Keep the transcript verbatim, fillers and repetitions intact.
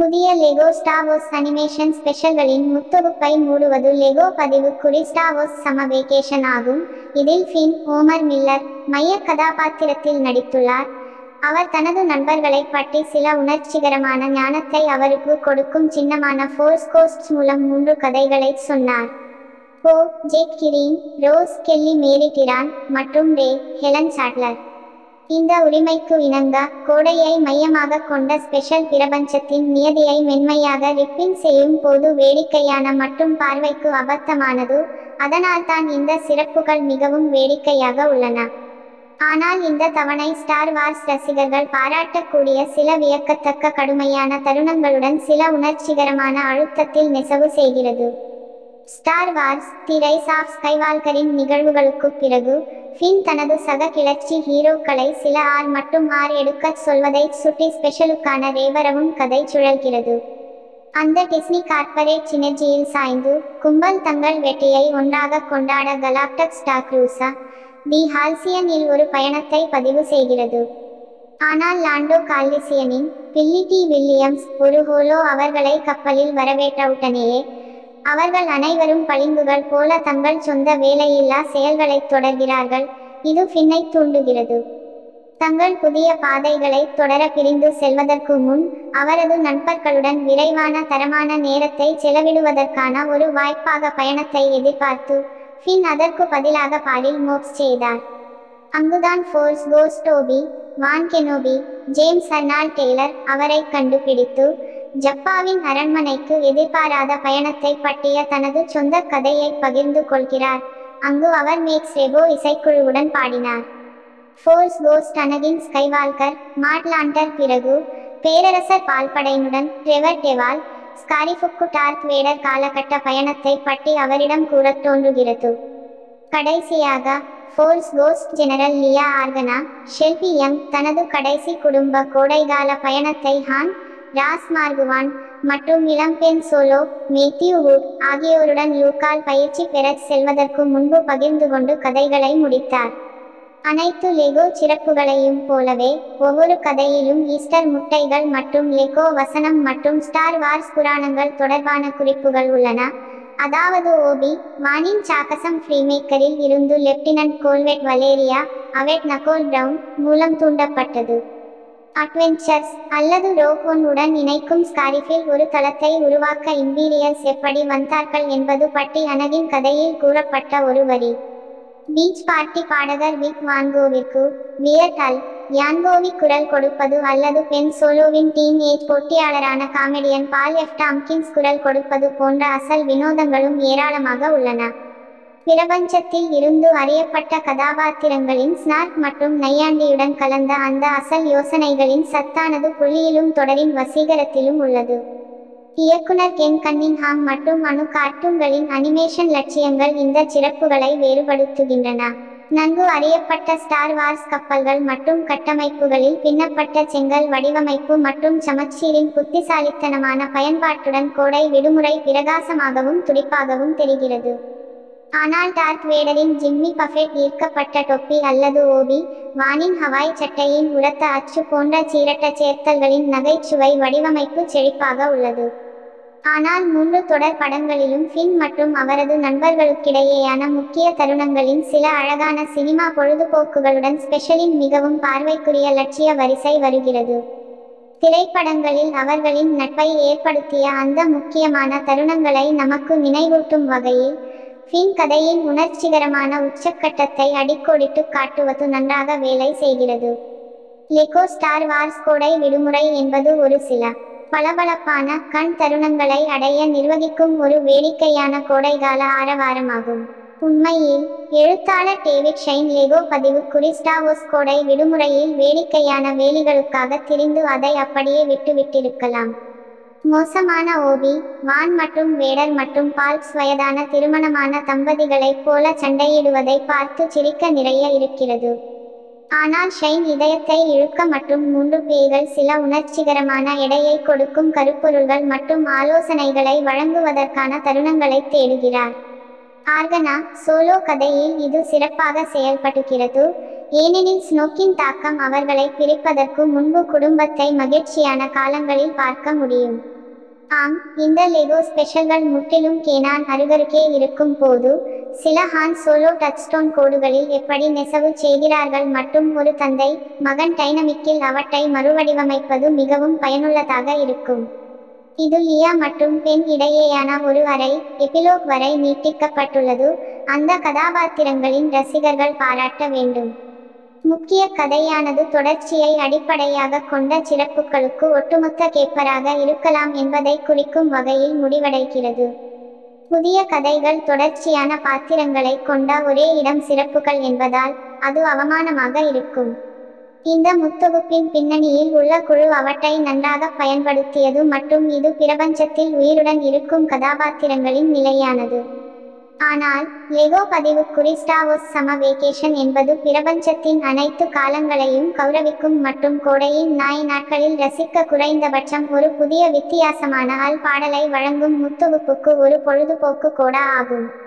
புதிய Lego Star Wars animation ஸ்பெஷல்களின் முத்தொகுப்பை மூடுவது லெகோ பதிவுக்குறி ஸ்டார் வார்ஸ் சம்மர் வேகேஷன் ஆகும். இதில் ஃபின், ஓமர் மில்லர் மைய கதாபாத்திரத்தில் நடித்துள்ளார். அவர் தனது நண்பர்களைப் பற்றி சில உணர்ச்சிகரமான ஞானத்தை அவருக்கு கொடுக்கும் சின்னமான ஃபோர்ஸ் கோஸ்ட்ஸ் மூலம் மூன்று கதைகளைச் சொன்னார். Poe, Jake Green, Rose Kelly Marie Tran மற்றும் ரே ஹெலன் சாட்லர். இந்த உரிமைக்கு இணங்க, கோடையை மையமாகக் கொண்ட ஸ்பெஷல் பிரபஞ்சத்தின் நியதியை மென்மையாக ரிப்பிங் செய்யும் போது வேடிக்கையான மற்றும் பார்வைக்கு அபத்தமானது. அதனால்தான் இந்த சிறப்புகள் மிகவும் வேடிக்கையாக உள்ளன. ஆனால் இந்த தவணை ஸ்டார் வார்ஸ் ரசிகர்கள் பாராட்டக்கூடிய சில வியக்கத்தக்க கடுமையான தருணங்களுடன் சில உணர்ச்சிகரமான அழுத்தத்தில் நெசவு செய்கிறது. Star Wars the Rise of ஸ்கைவால்கரின் நிகழ்வுகளுக்குப் பிறகு, ஃபின் தனது சக கிளர்ச்சி ஹீரோக்களை சில ஆர் மற்றும் ஆர் எடுக்கச் சொல்வதைச் சுட்டி ஸ்பெஷலுக்கான ரேவரவும் கதை சுழல்கிறது. அந்த டிஸ்னி கார்ப்பரேட் சினர்ஜியில் சாய்ந்து, கும்பல் தங்கள் வெற்றியை ஒன்றாக கொண்டாட கலாக்டக் ஸ்டார் க்ரூஸா தி ஹால்சியன் இல் ஒரு பயணத்தை பதிவு செய்கிறது. ஆனால் லாண்டோ கால்ரிசியனின் பில்லி டி வில்லியம்ஸ் ஒரு ஹோலோ அவர்களை கப்பலில் வரவேற்றவுடனேயே, அவர்கள் அனைவரும் பளிங்குகள் போல தங்கள் சொந்த வேலையில்லா செயல்களைத் தொடர்கிறார்கள். இது ஃபின்னை தூண்டுகிறது. தங்கள் புதிய பாதைகளைத் தொடர பிரிந்து செல்வதற்கு முன், அவரது நண்பர்களுடன் விரைவான தரமான நேரத்தை செலவிடுவதற்கான ஒரு வாய்ப்பாக பயணத்தை எதிர்பார்த்து, ஃபின் அதற்கு பதிலாக பாரில் மோப்ஸ் செய்தார். அங்குதான் Force ghost Obi Wan Kenobi, James Arnold Taylor அவரை கண்டுபிடித்து, ஜப்பாவின் அரண்மனைக்கு எதிர்பாராத பயணத்தை பற்றிய தனது சொந்த கதையை பகிர்ந்து கொள்கிறார். அங்கு அவர் மேக்ஸ் ரெபோ இசைக்குழுவுடன் பாடினார். ஃபோர்ஸ் கோஸ்ட் அனகின் ஸ்கைவால்கர் மாட்லாண்டர் பிறகு, பேரரசர் பால்படையினுடன் ட்ரெவர் டெவால் ஸ்காரிஃபுக்கு டார்த் வேடர் காலகட்ட பயணத்தை பற்றி அவரிடம் கூறத் தோன்றுகிறது. கடைசியாக, Force ghost General Leia Organa Shelby Young தனது கடைசி குடும்ப கோடைகால பயணத்தை ஹான், ராஸ் மார்குவான் மற்றும் இளம்பெண் சோலோ மேத்யூ வுட் ஆகியோருடன் லூக்கால் பயிற்சி பெறச் செல்வதற்கு முன்பு பகிர்ந்து கொண்டு கதைகளை முடித்தார். அனைத்து லெகோ சிறப்புகளையும் போலவே, ஒவ்வொரு கதையிலும் ஈஸ்டர் முட்டைகள் மற்றும் லெகோ வசனம் மற்றும் ஸ்டார் வார்ஸ் புராணங்கள் தொடர்பான குறிப்புகள் உள்ளன. அதாவது ஓபி வானின் சாகசம் ஃப்ரீமேக்கரில் இருந்து lieutenant Kolvet Valeria Avet Nicole Brown மூலம் தூண்டப்பட்டது. அட்வென்ச்சர்ஸ் அல்லது ரோக் ஒன் உடன் இணைக்கும் ஸ்காரிஃபில் ஒரு தளத்தை உருவாக்க இம்பீரியல்ஸ் எப்படி வந்தார்கள் என்பது பற்றி அனகின் கதையில் கூறப்பட்ட ஒரு வரி. பீச் பார்ட்டி பாடகர் விக் வான்கோவிற்கு வியர்ட் அல் யான்கோவி குரல் கொடுப்பது அல்லது பெண் சோலோவின் டீன் ஏஜ் போட்டியாளரான காமெடியன் பால் எஃப் டாம்கின்ஸ் குரல் கொடுப்பது போன்ற அசல் வினோதங்களும் ஏராளமாக உள்ளன. பிரபஞ்சத்தில் இருந்து அறியப்பட்ட கதாபாத்திரங்களின் ஸ்னார்க் மற்றும் நையாண்டியுடன் கலந்த அந்த அசல் யோசனைகளின் சத்தானது புள்ளியிலும் தொடரின் வசீகரத்திலும் உள்ளது. இயக்குனர் கென் கன்னிங்ஹாம் மற்றும் அணு கார்ட்டூன்களின் அனிமேஷன் லட்சியங்கள் இந்த சிறப்புகளை வேறுபடுத்துகின்றன. நன்கு அறியப்பட்ட ஸ்டார் வார்ஸ் கப்பல்கள் மற்றும் கட்டமைப்புகளில் பின்னப்பட்ட செங்கல் வடிவமைப்பு மற்றும் சமச்சீரின் புத்திசாலித்தனமான பயன்பாட்டுடன் கோடை விடுமுறை பிரகாசமாகவும் துடிப்பாகவும் தெரிகிறது. ஆனால் டார்த் வேடரின் ஜிம்மி பஃபெட் ஈர்க்கப்பட்ட டொப்பி அல்லது ஓபி வானின் ஹவாய் சட்டையின் உரத்த அச்சு போன்ற சீரட்ட சேர்த்தல்களின் நகைச்சுவை வடிவமைப்பு செழிப்பாக உள்ளது. ஆனால் மூன்று தொடர் படங்களிலும் ஃபின் மற்றும் அவரது நண்பர்களுக்கிடையேயான முக்கிய தருணங்களின் சில அழகான சினிமா பொழுதுபோக்குகளுடன் ஸ்பெஷலின் மிகவும் பார்வைக்குரிய லட்சிய வரிசை வருகிறது. திரைப்படங்களில் அவர்களின் நட்பை ஏற்படுத்திய அந்த முக்கியமான தருணங்களை நமக்கு நினைவூட்டும் வகையில், ஃபின் கதையின் உணர்ச்சிகரமான உச்சக்கட்டத்தை அடிக்கோடிட்டு காட்டுவது நன்றாக வேலை செய்கிறது. லெகோ ஸ்டார் வார்ஸ் கோடை விடுமுறை என்பது ஒரு சில பளபளப்பான கண் தருணங்களை அடைய நிர்வகிக்கும் ஒரு வேடிக்கையான கோடைகால ஆரவாரமாகும். உண்மையில், எழுத்தாளர் டேவிட் ஷைன் லெகோ பதிவுக்குறி ஸ்டார் வார்ஸ் கோடை விடுமுறையில் வேடிக்கையான வேலிகளுக்காக திரிந்து அதை அப்படியே விட்டுவிட்டிருக்கலாம். மோசமான ஓபி வான் மற்றும் வேடர் மற்றும் பால்ப்ஸ் வயதான திருமணமான தம்பதிகளைப் போல சண்டையிடுவதை பார்த்து சிரிக்க நிறைய இருக்கிறது. ஆனால் ஷைன் இதயத்தை இழுக்க மற்றும் மூன்று பேய்கள் சில உணர்ச்சிகரமான எடையை கொடுக்கும் கருப்பொருள்கள் மற்றும் ஆலோசனைகளை வழங்குவதற்கான தருணங்களை தேடுகிறார். ஆர்கனா சோலோ கதையில் இது சிறப்பாக செயல்படுகிறது, ஏனெனில் ஸ்னோக்கின் தாக்கம் அவர்களை பிரிப்பதற்கு முன்பு குடும்பத்தை மகிழ்ச்சியான காலங்களில் பார்க்க முடியும். ஆம், இந்த லெகோ ஸ்பெஷல்கள் முற்றிலும் கேனான் அருகருகே இருக்கும் போது, சில ஹான் சோலோ டச்ஸ்டோன் கோடுகளில் எப்படி நெசவு செய்கிறார்கள் மற்றும் ஒரு தந்தை மகன் டைனமிக்கில் அவற்றை மறுவடிவமைப்பது மிகவும் பயனுள்ளதாக இருக்கும். இது லியா மற்றும் பென் இடையேயான ஒரு அரை எபிலோக் வரை நீட்டிக்கப்பட்டுள்ளது, அந்த கதாபாத்திரங்களின் ரசிகர்கள் பாராட்ட வேண்டும். முக்கிய கதையானது தொடர்ச்சியை அடிப்படையாகக் கொண்ட சிறப்புகளுக்கு ஒட்டுமொத்த கேப்பராக இருக்கலாம் என்பதை குறிக்கும் வகையில் முடிவடைகிறது. புதிய கதைகள் தொடர்ச்சியான பாத்திரங்களை கொண்ட ஒரே இடம் சிறப்புகள் என்பதால் அது அவமானமாக இருக்கும். இந்த முத்தொகுப்பின் பின்னணியில் உள்ள குழு அவற்றை நன்றாக பயன்படுத்தியது மற்றும் இது பிரபஞ்சத்தில் உயிருடன் இருக்கும் கதாபாத்திரங்களின் நிலையானது. ஆனால் லெகோ பதிவுக்குறி ஸ்டார் வார்ஸ் சம்மர் வேகேஷன் என்பது பிரபஞ்சத்தின் அனைத்து காலங்களையும் கௌரவிக்கும் மற்றும் கோடையின் நாய் நாட்களில் ரசிக்க குறைந்தபட்சம் ஒரு புதிய வித்தியாசமான அல் பாடலை வழங்கும் முத்தொகுப்புக்கு ஒரு பொழுதுபோக்கு கோடா ஆகும்.